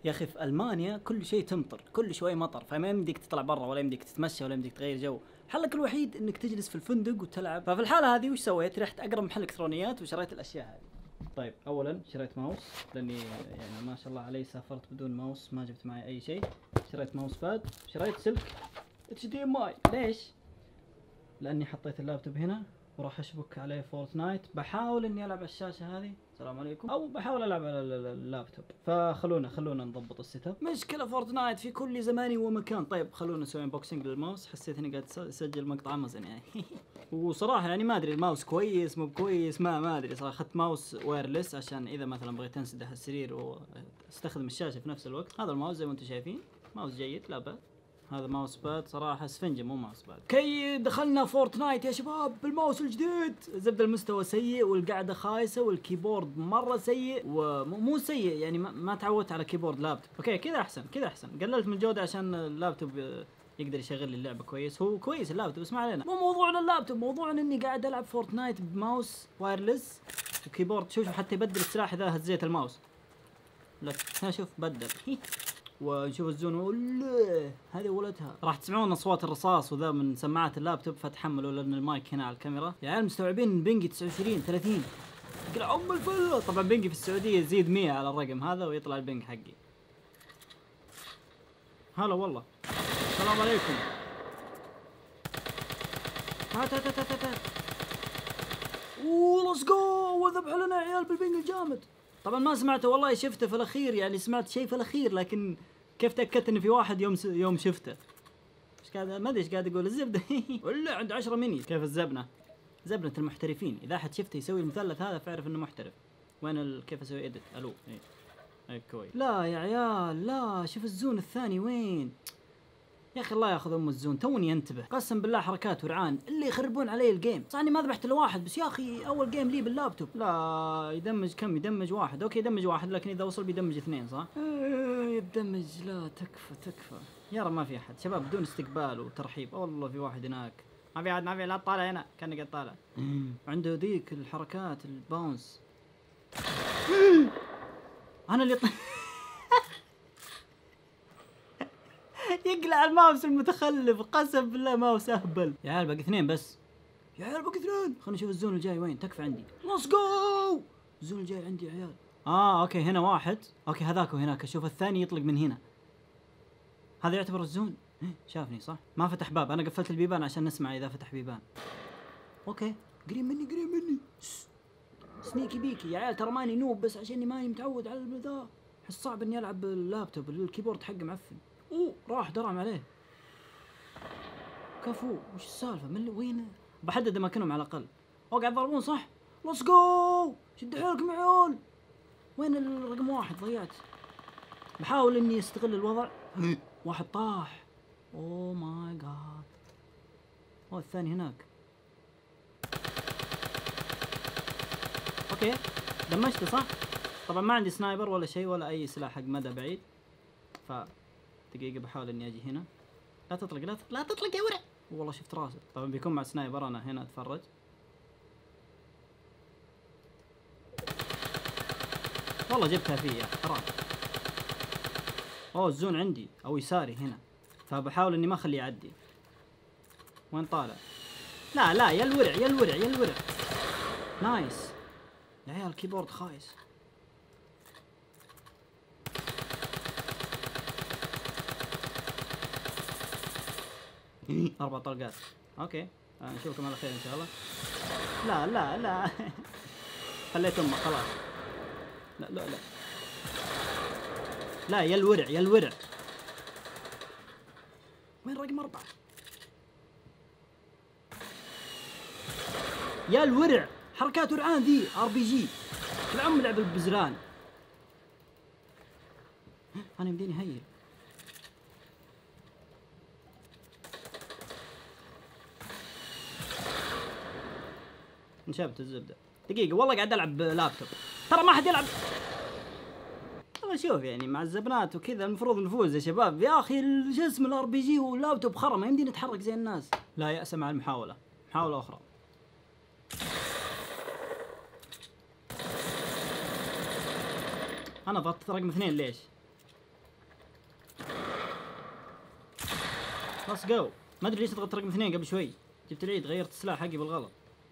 يا اخي في المانيا كل شيء تمطر، كل شوي مطر، فما يمديك تطلع برا ولا يمديك تتمشى ولا يمديك تغير جو. حلك الوحيد انك تجلس في الفندق وتلعب. ففي الحاله هذه وش سويت؟ رحت اقرب محل الكترونيات وشريت الاشياء هذه. طيب اولا شريت ماوس، لاني يعني ما شاء الله علي سافرت بدون ماوس، ما جبت معي اي شيء. شريت ماوس باد، شريت سلك HDMI. ليش؟ لاني حطيت اللابتوب هنا وراح اشبك عليه فورتنايت. بحاول اني العب على الشاشه هذه، السلام عليكم، او بحاول العب على اللابتوب. فخلونا نضبط السيت اب. مشكله فورتنايت في كل زمان ومكان. طيب خلونا نسوي انبوكسنج للماوس. حسيت اني قاعد اسجل مقطع امازون يعني. وصراحه يعني ما ادري الماوس كويس مو كويس، ما ادري صراحه. اخذت ماوس وايرلس عشان اذا مثلا بغيت انسدح السرير واستخدم الشاشه في نفس الوقت. هذا الماوس زي ما انتم شايفين، ماوس جيد لا بأس. هذا ماوس باد صراحة اسفنجة مو ماوس باد. كي دخلنا فورتنايت يا شباب بالماوس الجديد. زبدة المستوى سيء والقعدة خايسة والكيبورد مرة سيء، ومو سيء يعني ما تعودت على كيبورد لابتوب. اوكي كذا احسن، كذا احسن. قللت من الجودة عشان اللابتوب يقدر يشغل لي اللعبة كويس. هو كويس اللابتوب بس ما علينا، مو موضوعنا اللابتوب، موضوعنا اني قاعد العب فورتنايت بماوس وايرلس وكيبورد. شوف حتى يبدل السلاح اذا هزيت الماوس. لا شوف بدل. ونشوف الزون. ولا هذه ولدها. راح تسمعون اصوات الرصاص وذا من سماعات اللابتوب، فتحملوا لان المايك هنا على الكاميرا. يا عيال مستوعبين بنجي 29 30 يقرا ام الفله. طبعا بنجي في السعوديه يزيد 100 على الرقم هذا ويطلع البنج حقي. هلا والله، السلام عليكم. هات ليتس جو. وذبح لنا يا عيال بالبنج الجامد. طبعا ما سمعته والله، شفته في الاخير، يعني سمعت شيء في الاخير، لكن كيف تاكدت ان في واحد يوم شفته. ايش قاعد ما ادري ايش قاعد اقول. الزبده ولا عند 10 مني. كيف الزبنه؟ زبنه المحترفين. اذا احد شفته يسوي المثلث هذا فاعرف انه محترف. وين كيف اسوي اديت؟ الو اي كويس. لا يا عيال لا، شوف الزون الثاني وين يا اخي. الله ياخذ ام الزون. توني انتبه، قسم بالله حركات ورعان اللي يخربون علي الجيم. صح اني ما ذبحت الا واحد بس يا اخي، اول جيم لي باللابتوب. لا يدمج كم؟ يدمج واحد. اوكي يدمج واحد، لكن اذا وصل بيدمج اثنين صح؟ يدمج. لا تكفى يا رب. ما في احد شباب، بدون استقبال وترحيب. والله في واحد هناك. ما في احد، ما في. لا طالع هنا كاني قاعد طالع. عنده ذيك الحركات الباونس. انا اللي يقلع الماوس المتخلف. قسم بالله ماوس اهبل. يا عيال باقي اثنين بس. يا عيال باقي اثنين. خلينا نشوف الزون الجاي وين. تكفى عندي. ليتس جو. الزون الجاي عندي يا عيال. اوكي هنا واحد. اوكي هذاك وهناك. اشوف الثاني يطلق من هنا. هذا يعتبر الزون. شافني صح؟ ما فتح باب. انا قفلت البيبان عشان نسمع اذا فتح بيبان. اوكي قريب مني قريب مني. سنيكي بيكي يا عيال. ترى ماني نوب بس عشاني ماني متعود على ذا. احس صعب اني العب باللابتوب، الكيبورد حقه معفن. راح درعم عليه. كفو. وش السالفه؟ من وين؟ بحدد اماكنهم على الاقل. قاعد يضربون صح؟ ليتس جو. شد حيلكم يا عيال. وين الرقم واحد؟ ضيعت. بحاول اني استغل الوضع. واحد طاح. اوه ماي جاد. الثاني هناك. اوكي دمجته صح؟ طبعا ما عندي سنايبر ولا شيء ولا اي سلاح حق مدى بعيد. دقيقة بحاول اني اجي هنا. لا تطلق لا تطلق يا ورع. والله شفت راسه. طبعا بيكون مع سنايبر. انا هنا اتفرج. والله جبتها فيه يا حرام. الزون عندي او يساري هنا، فبحاول اني ما اخليه يعدي. وين طالع؟ لا يا الورع. نايس يا عيال. الكيبورد خايس. اربع طلقات. اوكي نشوفكم على خير ان شاء الله. لا خليت امك خلاص. لا يا الورع. وين رقم 4 يا الورع؟ حركات ورعان ذي. RPG العم لعب البزران. انا يمديني هيل. انشبت الزبده. دقيقه والله قاعد العب بلابتوب. ترى ما حد يلعب. والله شوف يعني مع الزبنات وكذا المفروض نفوز يا شباب. يا اخي شو اسمه RPG واللابتوب خرا، ما يمديني اتحرك زي الناس. لا يأس مع المحاوله. محاوله اخرى. انا ضغطت رقم 2 ليش؟ ليتس جو. ما ادري ليش ضغطت رقم 2 قبل شوي. جبت العيد غيرت السلاح حقي بالغلط.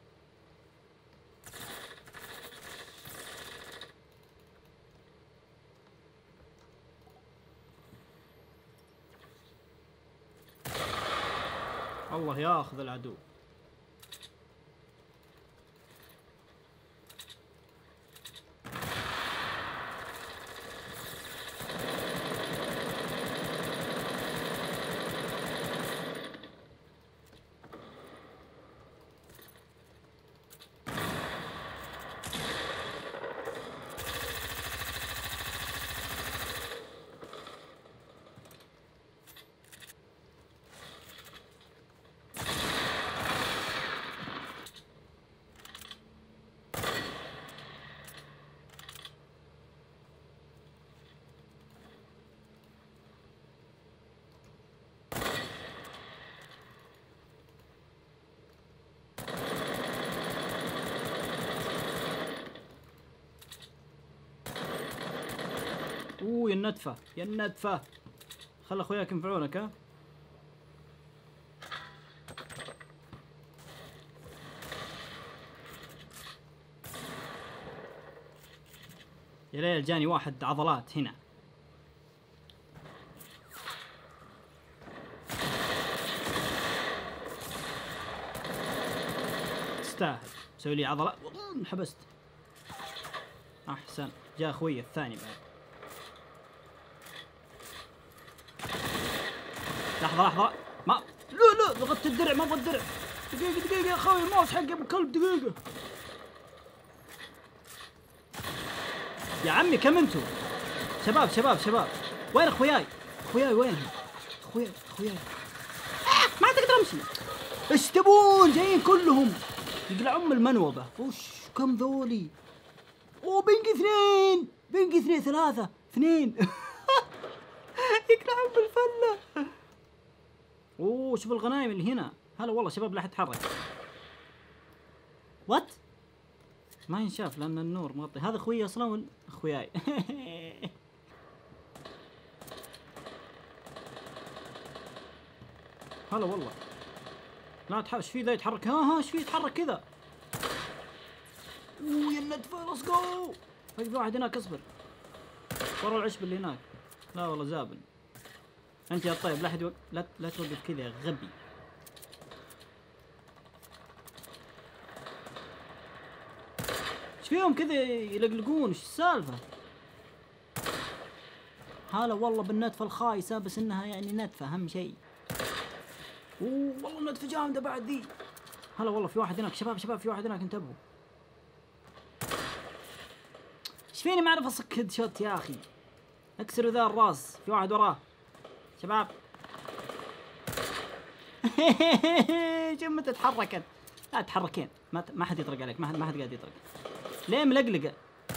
الله ياخذ العدو. اوه يا النتفة يا النتفة. خل اخوياك ينفعونك. ها يا ليل جاني واحد عضلات هنا. تستاهل مسوي لي عضلات. انحبست. احسن جاء اخوي الثاني بعد. لحظة ما لا ضغطت الدرع ما ابغى الدرع. دقيقة يا اخوي الماوس حقي ابو كلب. دقيقة يا عمي كم انتو؟ شباب وين اخوياي وينهم؟ اخوياي ما تقدر امشي. ايش تبون؟ جايين كلهم يقلعون المنوبة. وش كم ذولي؟ اوه بنقي اثنين 3 2 يقلعون بالفلة. اوه شوف الغنايم اللي هنا. هلا والله شباب لا تتحرك. وات ما ينشاف لان النور مغطي. هذا اخوي اصلا ولا اخوياي؟ هلا والله لا تحرك. ايش في ذا يتحرك؟ ها ايش في يتحرك كذا؟ اوه يا الندفه. ليتس جو. في واحد هناك. اصبر ورا العشب اللي هناك. لا والله زابل انت يا طيب. لا حد لا توقف كذا يا غبي. ايش فيهم كذا يلقلقون؟ ايش السالفه؟ هلا والله بالنتفه الخايسه بس انها يعني نتفه اهم شيء. اوه والله نتفه جامده بعد ذي. هلا والله في واحد هناك. شباب في واحد هناك انتبهوا. ايش فيني ما اعرف اصك هيد شوت يا اخي؟ اكسروا ذا الراس. في واحد وراه شباب. متى تحركت؟ لا تحركين. ما حد يطرق عليك. ما حد قاعد يطرق. ليه ملقلقه؟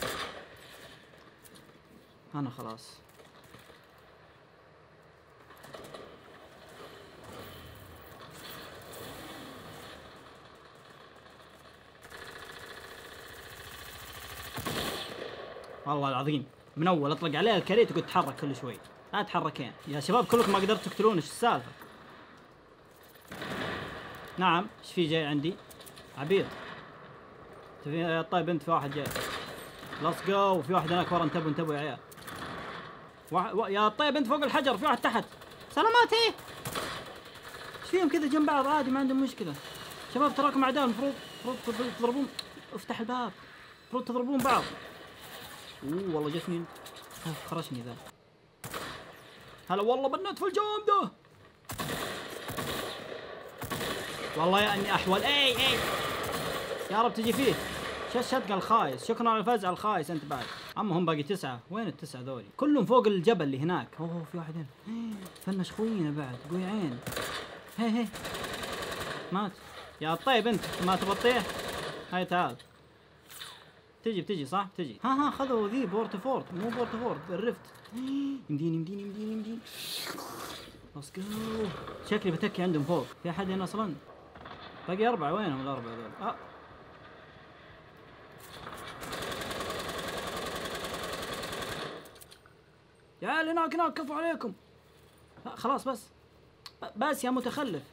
انا خلاص. والله العظيم من اول اطلق عليه الكريت وقلت تحرك كل شوي. لا تحركين يا شباب كلكم. ما قدرت تقتلون. ايش السالفه؟ نعم ايش في جاي عندي؟ عبيط. طيب انت في واحد جاي. ليتس جو. في واحد هناك ورا. انتبهوا يا عيال. يا طيب انت فوق الحجر. في واحد تحت. سلامات. ايه ايش فيهم كذا جنب بعض عادي ما عندهم مشكله. شباب تراكم اعداء. المفروض تضربون. افتح الباب. المفروض تضربون بعض. اوه والله جتني. خرجني ذا. هلا والله بالنتفه الجامده. والله يا اني احول. اي يا رب تجي فيه. شتقه الخايس. شكرا على الفزع الخايس انت بعد. اما هم باقي 9. وين ال9 ذولي؟ كلهم فوق الجبل اللي هناك. اوه في واحد هنا. فنش خوينا بعد. قوي عين. هي مات. يا طيب انت ما تبطيه. هاي تعال. بتجي صح؟ بتجي. ها خذوا ذي بورتفورت. مو بورتفورت الرفت. يمدين. ليتس جو. شكلي بتكي عندهم فوق. في احد هنا اصلا؟ باقي 4. وينهم ال4 ذول؟ يا عيال هناك كفوا عليكم. لا خلاص بس بس يا متخلف.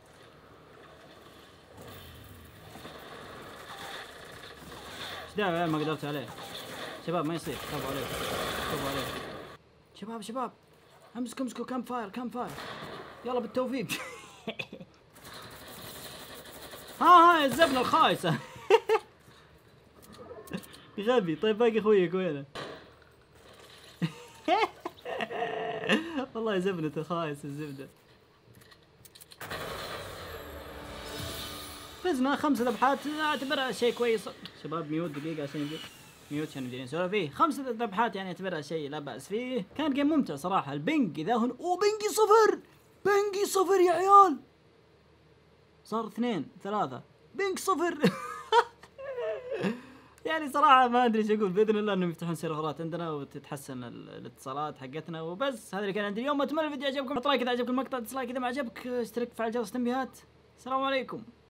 ايش دعوة يا عيال ما قدرت عليه. شباب ما يصير، كفو عليه كفو عليه. شباب امسكوا كام فاير يلا بالتوفيق. ها الزبنة الخايسة. غبي. طيب باقي اخويك وينه؟ والله زبنته خايس الزبدة. فزنا 5 ذبحات، اعتبرها شيء كويس. شباب ميوت دقيقة عشان يجي ميوت عشان يجي نسولف فيه. 5 ذبحات يعني اعتبرها شيء لا بأس فيه. كان جيم ممتع صراحة. البنج اذا هن بنجي صفر يا عيال. صار 2 3 بنج صفر. يعني صراحة ما ادري ايش اقول. باذن الله انهم يفتحون سيرفرات عندنا وتتحسن الاتصالات حقتنا وبس. هذا اللي كان عندي اليوم. اتمنى الفيديو عجبكم. حط لايك اذا عجبك المقطع، ديسلايك اذا ما عجبك، اشترك، فعل جرس التنبيهات. السلام عليكم.